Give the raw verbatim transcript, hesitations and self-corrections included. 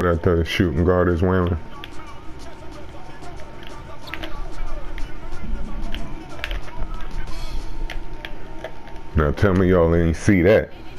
that the shooting guard is wearing. Now tell me y'all ain't see that.